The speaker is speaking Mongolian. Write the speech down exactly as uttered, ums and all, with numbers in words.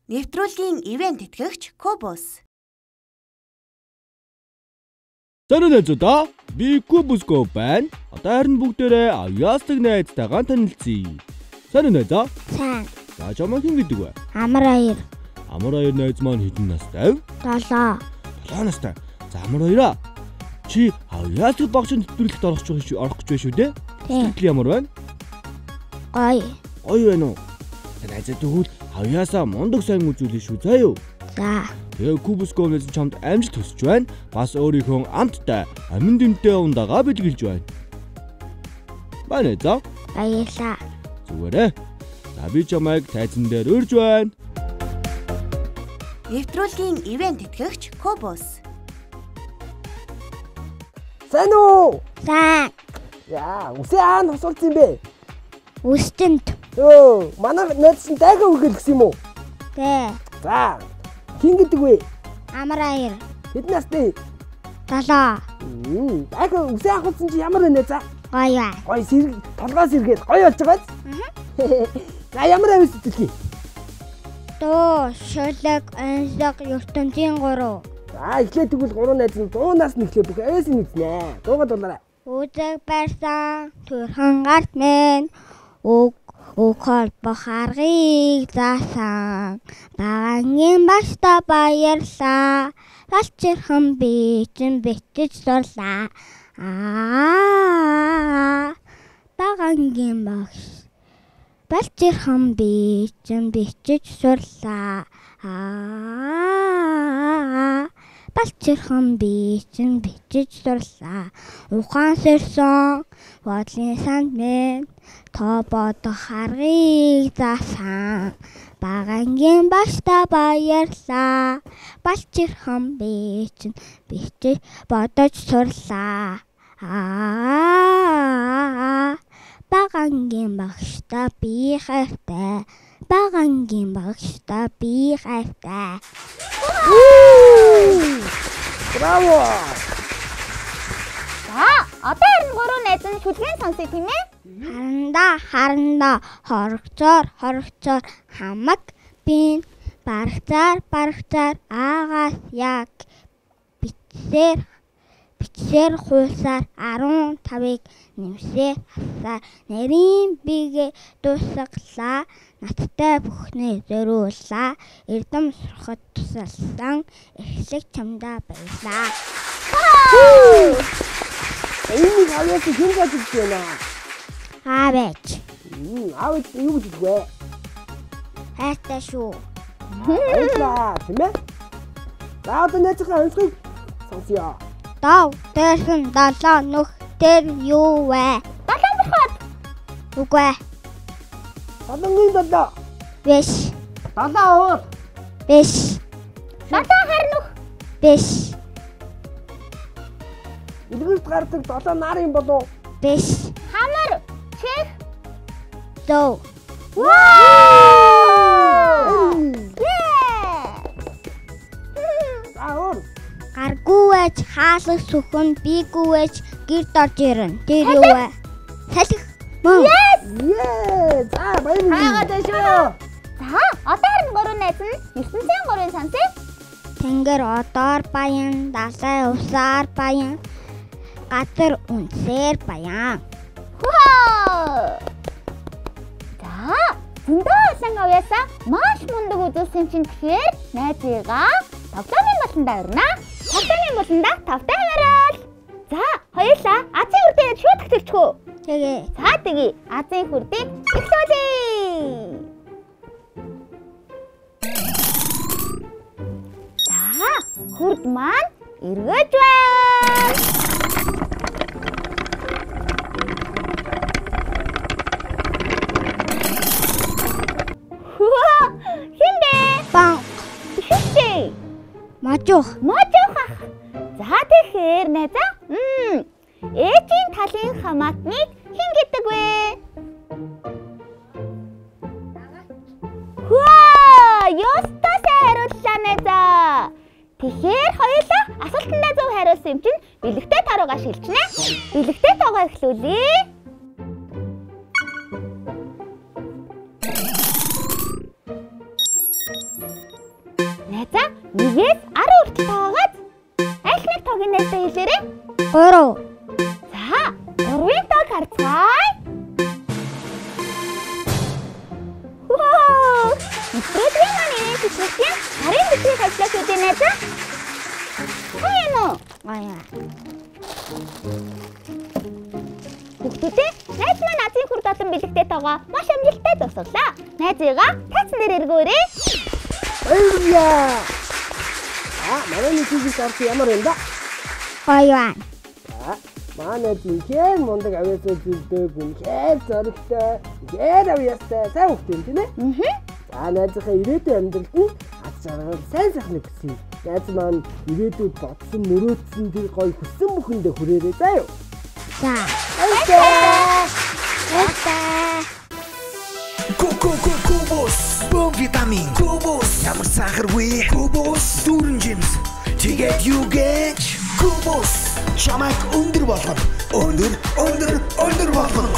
Нэвтрүүлгийн ивент тэтгэгч Кубус. Сайн найзуудаа, би Кубус Го байна. Одоо харин бүгдээрээ аяастаг найзтайгаа танилцъя. Сайн найзаа? Сайн. За чамаа хэн гэдэг вэ? Амар аяр. Амар аяр найз маань хэдэн настай вэ? Долоо. Долоо настай. За амар аяра. Чи аяастаг багшийн нэвтрүүлэгт орох гэж орох гэж байна шүү дээ? Тийм. Сэтгэл ямар байна? Гоё. Гоё байна уу? Найзаа тэгвэл аяасаа мундаг сайн үзүүлнэ шүү заа юу? За. Тэгээ Кубус Го-ноос чамд амжилт хүсэж байна. Бас өөрийнхөө амттай амин дэмтэй ундагаа бэлгэлж байна. Байна заа. Баярлаа. Зүгээрээ. За би чамайг тайзан дээр урьж байна. Нэвтрүүлгийн ивент тэтгэгч Кубус. Сайн уу? Сайн. Яа, үсээ аан хосолцсон юм бэ? Үстэнт. Өө, манай найз чинь дайгаа үргэл гисэн юм уу? Тэ. За. Хин гэдэг вэ? Амар аяр. Хэдэн настай? Долоо. Мм, дайгаа үсээ ахуулсан чи ямар байна за? Гоё. Гоё сэрэг, толгой сэргээд гоё болж байгаа биз? Аа. За ямар авис сэтгэл? Дөө, шөлөг, онцлог, ертөнцийн гурав. За, эхлээд тэгвэл гурван найз нь дуунаас нь эхлэх бүх ависын үзнэ. Дуугаад болоорой. Үзэг барьсан төрхөн гарт мэн. Уг уг холбох аргыг заасан. Багангийн багштай баярлаа. Балчирхан би чин битэж сурлаа. Аа. Багангийн багш. Балчирхан би чин битэж сурлаа. Аа. Балчирхан би чин бичиж сурлаа. Ухаан сэрсэн бодлын санд мэн то бодох аргыг заасан. Багангийн багштай баярлаа. Балчирхан би чин бичиж бодож сурлаа. Аа. Багангийн багштай би хайртай. Багангийн багштай би хайртай. Браво! За, одоо харин гурван найз нь шүлгийн сонсъё тийм ээ? Харандаа, харандаа, хорогцоор, хорогцоор хамаг бин барагцаар, барагцаар аагаас яг битсээр битсээр хуусаар арван тавыг нэмсээр хасаар нарийн бигээ дуусгалаа. Надтай бүхнээ зориуллаа. Эрдэм сурахад тусалсан эхлэг чамдаа баярлаа. Энийг аваад хэн гэж байна? Аавч. Мм, аавч юу гэж вэ? Хайртай шүү. Баярлаа, тийм ээ? За одоо найзынхаа онцгойг сонсъё. Дав дээрсэн долоо нүх дээр юу вэ? Долоон бурхад. Үгүй ээ. Солонгийн долоо. Биш. Долоо уул. Биш. Долоон харнух. Биш. Илгэрт гардаг долоо нарын болов. Биш. Хамар. Чих. Зөө. Вау! За уул. Гаргүйж хаалх сүхэн бигүйж гэрд орж ирэн. Тэр юу вэ? Салхи. Мөн. Ее! За баярлалаа. Хайгаад байна шүү. За, одоо харин гурван найз нь ертөнцийн гурвын сонсъё. Тэнгэр одоор баян, далай усаар баян, газар үнсээр баян. Вау! За, зөндөө олон авьяасаа маш мундаг үзүүлсэн чинь тэгэхээр найзыгаа тавтааны болондоо өрнө. Тавтааны болондоо тавтай хаваарай. За, хоёулаа Азийн хүрдээ шууд төгтөлчихөө. Тэгээ. За тэгье. Азийн хүрдийг эхлүүлье. За, хүрд маань эргэж байна. Хин бэ? Бан. Шүтээ. Мажуух. Можох ах. За тэгэхээр найзаа. Мм. Ээжийн талын хамаатныг хэн гэдэг вэ? Ваа! Ёстой сайн хариуллаа найзаа. Тэгэхээр хоёулаа асуултандаа зөв хариулсан юм чинь бэлэгтэй таруугаа шилжнэ. Бэлэгтэй тоогоо эхлүүлье. гурав. За, гурвын тог харцгаая. Вау! Өдрийн маань ивент хийсэн харин бичих ажиллаж үдэнэ за. Хаяа нөө. Аяа. Хүүхдүүдээ найз маань азийн хүрд олон бэлэгтэй тоогоо маш амжилттай дуусгалаа. Найзыгаа тайцсан дээр эргөөрэй. Баярлалаа. Аа, манай нэгээс орч ямар юм да? Баян. Аа, манай зинхээ мундаг авьяасаа зүйлдэг, үнхээр зоригтой, үнхээр авьяастай сайн хүүхдээ юм тийм ээ? Аа. За, найзынхаа ирээдүйн амьдралд нь аз жаргал сайн сайхныг хүсье. Найз маань ирээдүйд бодсон, мөрөөдсөн тэр гоё хүссэн бүхэндээ хүрээрэй заа юу? За. Баярлалаа. Баярлалаа. Коко Кубус, бом витамин Кубус, ямар сахаргүй Кубус, дүүрэн жимс, тэгээд юу гэж Кубус, чамайг өндөр болгоно, өндөр, өндөр, өндөр болгоно.